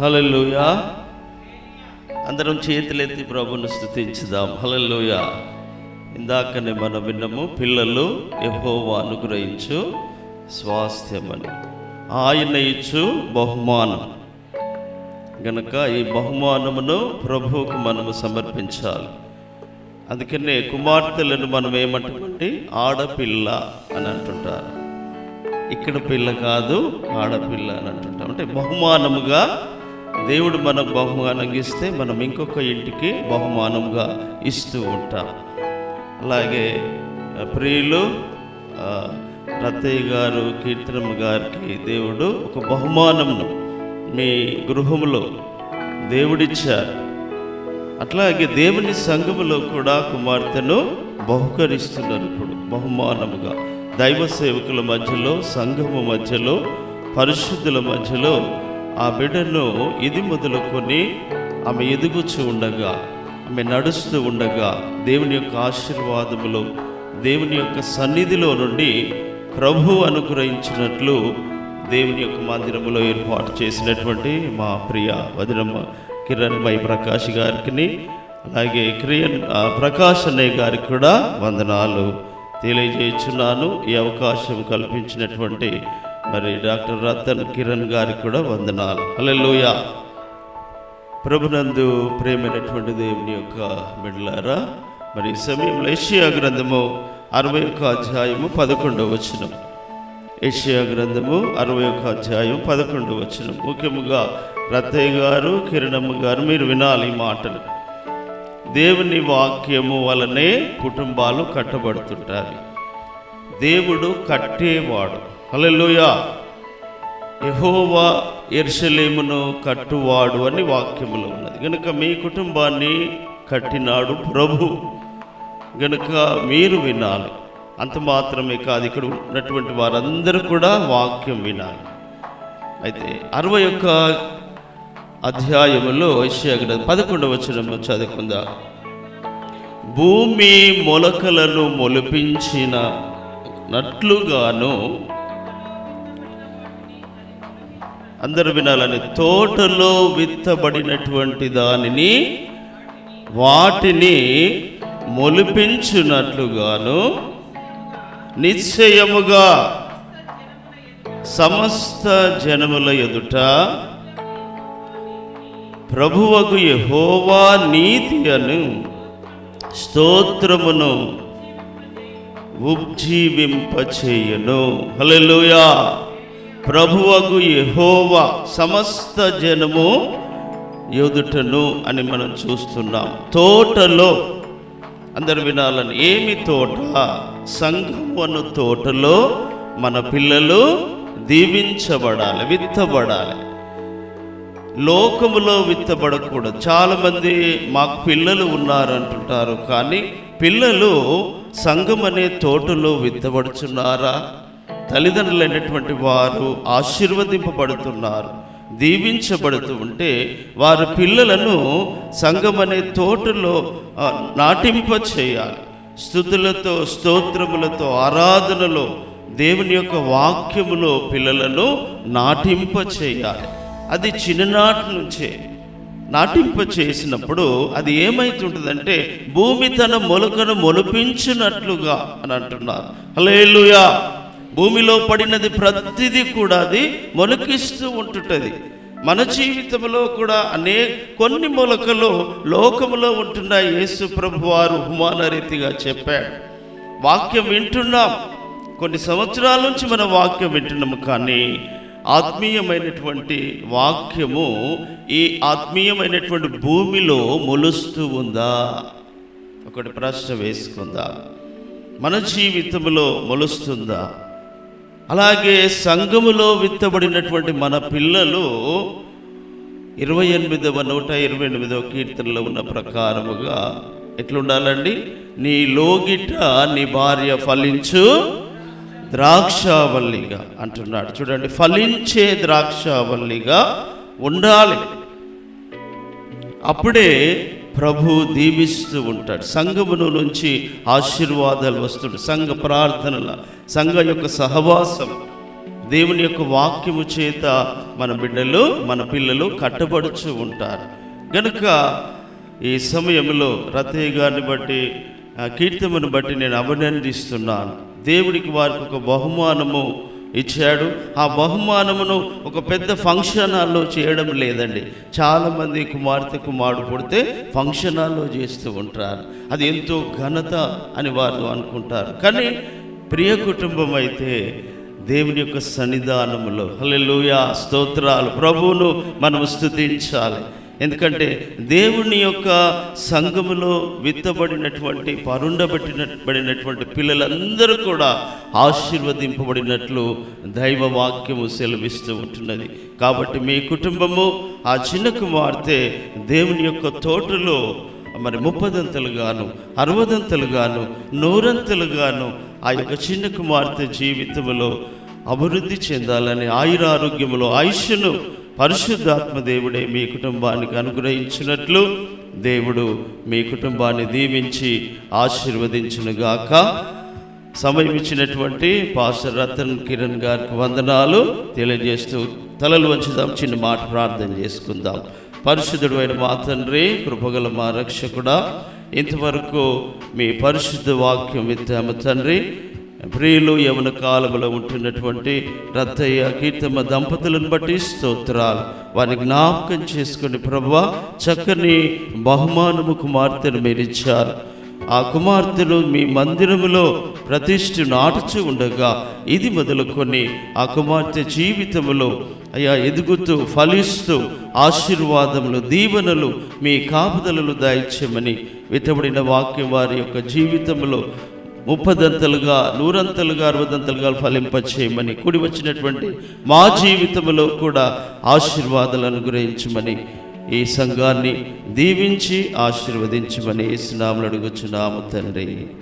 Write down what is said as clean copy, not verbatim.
హల్లెలూయా. అందరం చేతులెత్తి ప్రభువును స్తుతించుదాం. హల్లెలూయా. ఇందాకనే మనం విన్నాము, పిల్లలు యెహోవా అనుగ్రహించు స్వాస్థ్యమని, ఆయన ఇచ్చు బహుమానం గనక ఈ బహుమానమును ప్రభువుకు మనము సమర్పించాలి. అందుకనే కుమార్తెలను మనం ఏమంటామంటే ఆడపిల్ల అని అంటుంటారు. ఇక్కడ పిల్ల కాదు, ఆడపిల్ల అని అంటుంటాం. అంటే బహుమానముగా దేవుడు మనకు బహుమానంగా ఇస్తే మనం ఇంకొక ఇంటికి బహుమానంగా ఇస్తూ ఉంటాం. అలాగే ప్రియులు రత్తయ్య గారు, కీర్తనమ్మ గారికి దేవుడు ఒక బహుమానమును మీ గృహములో దేవుడిచ్చారు. అట్లాగే దేవుని సంఘములో కూడా కుమార్తెను బహుకరిస్తున్నారు. ఇప్పుడు బహుమానముగా దైవ సేవకుల మధ్యలో, సంఘము మధ్యలో, పరిశుద్ధుల మధ్యలో ఆ బిడ్డను ఇది మొదలుకొని ఆమె ఎదుగుచూ ఉండగా, ఆమె నడుస్తూ ఉండగా దేవుని యొక్క ఆశీర్వాదములో, దేవుని యొక్క సన్నిధిలో నుండి ప్రభు అనుగ్రహించినట్లు దేవుని యొక్క మందిరములో ఏర్పాటు చేసినటువంటి మా ప్రియ వదినమ్మ కిరణ్మయి ప్రకాష్ గారికి, అలాగే ప్రకాష్ అన్నయ్య గారికి కూడా వందనాలు తెలియజేస్తున్నాను. ఈ అవకాశం కల్పించినటువంటి మరి డాక్టర్ రతన్ కిరణ్ గారికి కూడా వందనాలు. హల్లెలూయా. ప్రభునందు ప్రేమైనటువంటి దేవుని యొక్క బిడ్డలారా, మరి ఈ సమయంలో యెషయా గ్రంథము 61 అధ్యాయము 11వ వచనం. యెషయా గ్రంథము 61 అధ్యాయం 11వ వచనం. ముఖ్యముగా రత్తయ్య గారు, కిరణమ్మ గారు మీరు వినాలి ఈ మాటలు. దేవుని వాక్యము వలనే కుటుంబాలు కట్టబడుతుంటాయి. దేవుడు కట్టేవాడు. హల్లెలూయా. యెహోవా యెరూషలేమును కట్టువాడు అని వాక్యములో ఉన్నది. గనుక మీ కుటుంబాన్ని కట్టినాడు ప్రభు. గనుక మీరు వినాలి. అంత మాత్రమే కాదు, ఇక్కడ ఉన్నటువంటి వారందరూ కూడా వాక్యం వినాలి. అయితే 61 అధ్యాయములో యెషయా గ్రంథం 11వ వచనము చదువుకుందాం. భూమి మొలకలను మొలిపించిన నట్లుగాను, అందరూ వినాలని, తోటలో విత్తబడినటువంటి దానిని వాటిని మొలిపించున్నట్లుగాను నిశ్చయముగా సమస్త జనముల ఎదుట ప్రభువగు యెహోవా నీతి అను స్తోత్రమును ఉజ్జీవింపచేయును. హల్లెలూయా. ప్రభువగు యెహోవా సమస్త జనము ఎదుటను అని మనం చూస్తున్నాం. తోటలో, అందరు వినాలని, ఏమి తోట? సంఘము అను తోటలో మన పిల్లలు దీవించబడాలి, విత్తబడాలి. లోకములో విత్తబడకూడదు. చాలామంది మాకు పిల్లలు ఉన్నారంటుంటారు, కానీ పిల్లలు సంఘం అనే తోటలో విత్తబడుచున్నారా? తల్లిదండ్రులైనటువంటి వారు ఆశీర్వదింపబడుతున్నారు, దీవించబడుతూ ఉంటే వారి పిల్లలను సంఘం అనే తోటలో నాటింప చేయాలి. స్తుతులతో, స్తోత్రములతో, ఆరాధనలో, దేవుని యొక్క వాక్యములో పిల్లలను నాటింప చేయాలి. అది చిన్ననాటి నుంచే నాటింప చేసినప్పుడు అది ఏమైతుంటుందంటే భూమి తన మొలకను మొలిపించినట్లుగా అని అంటున్నారు. హల్లెలూయా. భూమిలో పడినది ప్రతిదీ కూడా అది మొలకిస్తూ ఉంటుంటుంది. మన జీవితంలో కూడా కొన్ని మొలకలు లోకములో ఉంటున్నాయి. యేసు ప్రభు వారు ఉపమాన రీతిగా చెప్పాడు. వాక్యం వింటున్నాం, కొన్ని సంవత్సరాల నుంచి మన వాక్యం వింటున్నాము, కానీ ఆత్మీయమైనటువంటి వాక్యము ఈ ఆత్మీయమైనటువంటి భూమిలో మొలుస్తూ ఉందా? ఒకటి ప్రశ్న వేసుకుందా. మన జీవితంలో మొలుస్తుందా? అలాగే సంఘములో విత్తబడినటువంటి మన పిల్లలు 128వ కీర్తనలో ఉన్న ప్రకారముగా ఎట్లుండాలండి? నీ లోగిట నీ భార్య ఫలించు ద్రాక్షావల్లిగా అంటున్నాడు. చూడండి, ఫలించే ద్రాక్షావల్లిగా ఉండాలి. అప్పుడే ప్రభు దీవిస్తూ ఉంటాడు. సంఘమును నుంచి ఆశీర్వాదాలు వస్తుంటాయి. సంఘ ప్రార్థనల, సంఘ యొక్క సహవాసం, దేవుని యొక్క వాక్యము చేత మన బిడ్డలు మన పిల్లలు కట్టబడుచు ఉంటారు. కనుక ఈ సమయంలో రతయ్య గారిని బట్టి కీర్తనను బట్టి నేను అభినందిస్తున్నాను. దేవుడికి వారికి ఒక బహుమానము ఇచ్చాడు. ఆ బహుమానమును ఒక పెద్ద ఫంక్షన్ హాల్లో చేయడం లేదండి. చాలామంది కుమార్తె కుమారుడు పుడితే ఫంక్షన్ హాల్లో చేస్తూ ఉంటారు. అది ఎంతో ఘనత అని వారు అనుకుంటారు. కానీ ప్రియ కుటుంబం అయితే దేవుని యొక్క సన్నిధానములో హల్లెలూయా స్తోత్రాలు, ప్రభువును మనం స్తుతించాలి. ఎందుకంటే దేవుని యొక్క సంఘములో విత్తబడినటువంటి పరుండబడినటువంటి పిల్లలందరూ కూడా ఆశీర్వదింపబడినట్లు దైవ వాక్యము సెలవిస్తూ ఉంటున్నది. కాబట్టి మీ కుటుంబము ఆ చిన్న కుమార్తె దేవుని యొక్క తోటలో మరి 30దంతలుగాను 60దంతలుగాను 100ంతలుగాను ఆ యొక్క చిన్న కుమార్తె జీవితంలో అభివృద్ధి చెందాలని ఆయురారోగ్యములో ఆయుష్ను పరిశుద్ధాత్మ దేవుడే మీ కుటుంబానికి అనుగ్రహించినట్లు దేవుడు మీ కుటుంబాన్ని దీవించి ఆశీర్వదించునుగాక. సమయం ఇచ్చినటువంటి పాస్టర్ రతన్ కిరణ్ గారికి వందనాలు తెలియజేస్తూ తలలు వంచుదాం, చిన్న మాట ప్రార్థన చేసుకుందాం. పరిశుద్ధుడు అయిన మా తండ్రి, కృపగల మా రక్షకుడా, ఇంతవరకు మీ పరిశుద్ధ వాక్యం విత్తాము తండ్రి. ప్రియులు యవన కాలంలో ఉంటున్నటువంటి రత్తయ్య కీర్తమ్మ దంపతులను బట్టి స్తోత్రాలు. వారిని జ్ఞాపకం చేసుకుని ప్రభువా, చక్కని బహుమానము కుమార్తెను మీరు ఇచ్చారు. ఆ కుమార్తెను మీ మందిరములో ప్రతిష్ఠ నాటుచు ఉండగా ఇది మొదలుకొని ఆ కుమార్తె జీవితములో అయ్యా ఎదుగుతూ ఫలిస్తూ ఆశీర్వాదములు దీవెనలు మీ కాపుదలలు దాయిచ్చమని విత్తబడిన వాక్యం వారి యొక్క జీవితంలో 30దంతలుగా 100ంతలుగా 60ంతలుగా ఫలింపచేయమని, కూడి వచ్చినటువంటి మా జీవితంలో కూడా ఆశీర్వాదాలు అనుగ్రహించమని, ఈ సంఘాన్ని దీవించి ఆశీర్వదించమని యేసు నామములో అడుగుచున్నాము తండ్రి.